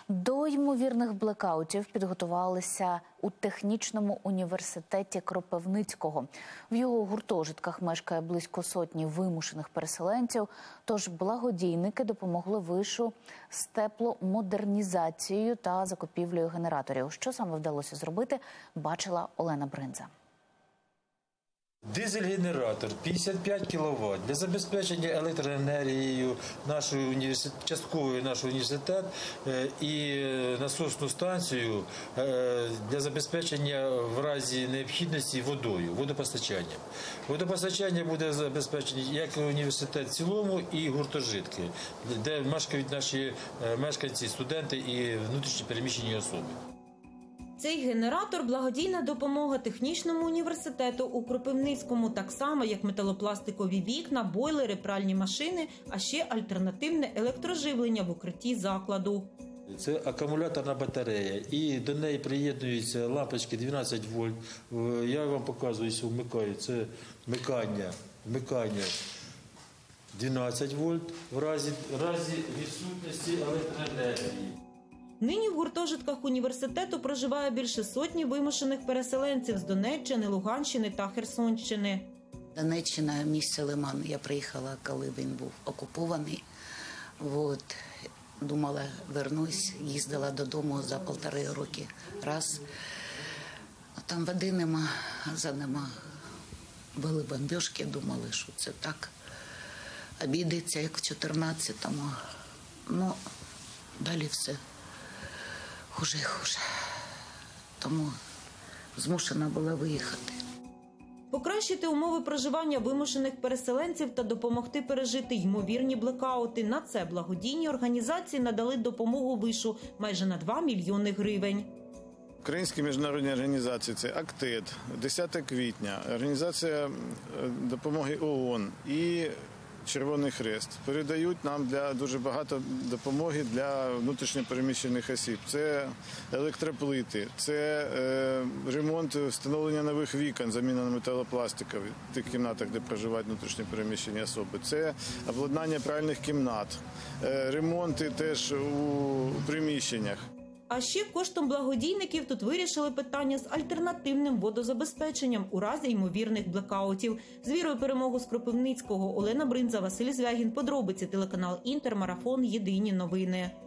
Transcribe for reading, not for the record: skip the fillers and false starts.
До ймовірних блекаутів підготувалися у технічному університеті Кропивницького. В його гуртожитках мешкає близько сотні вимушених переселенців, тож благодійники допомогли вишу з тепломодернізацією та закупівлею генераторів. Що саме вдалося зробити, бачила Олена Бринза. Дизель-генератор 55 кВт для забезпечення електроенергією частковою наш університет і насосну станцію для забезпечення в разі необхідності водою, водопостачанням. Водопостачання буде забезпечено як університет в цілому і гуртожитки, де мешкають наші мешканці, студенти і внутрішньо переміщені особи. Цей генератор – благодійна допомога технічному університету у Кропивницькому, так само, як металопластикові вікна, бойлери, пральні машини, а ще альтернативне електроживлення в укритті закладу. Це акумуляторна батарея, і до неї приєднуються лампочки 12 вольт. Я вам показую, що вмикаю. Це вмикання 12 вольт в разі відсутності електроенергії. Нині в гуртожитках університету проживає більше сотні вимушених переселенців з Донеччини, Луганщини та Херсонщини. Донеччина, місце Лиман. Я приїхала, коли він був окупований. Думала, вернусь, їздила додому за 1,5 роки раз. А там води нема, газу нема. Були бомбіжки, думали, що це так. Обійдеться, як в 14-му. Ну, далі все. Хуже і хуже. Тому змушена була виїхати. Покращити умови проживання вимушених переселенців та допомогти пережити ймовірні блекаути. На це благодійні організації надали допомогу вишу майже на 2 мільйони гривень. Українські міжнародні організації – це АКТЕД, 10 квітня, Організація допомоги ООН і Червоний Хрест передають нам дуже багато допомоги для внутрішньопереміщених осіб. Це електроплити, це ремонт, встановлення нових вікон, заміна на металопластикові в тих кімнатах, де проживають внутрішньопереміщені особи. Це обладнання пральних кімнат, ремонти теж у приміщеннях. А ще коштом благодійників тут вирішили питання з альтернативним водозабезпеченням у разі ймовірних блекаутів. З вірою перемогу з Кропивницького. Олена Бринза, Василь Звягін. Подробиці, телеканал Інтер, Марафон. Єдині новини.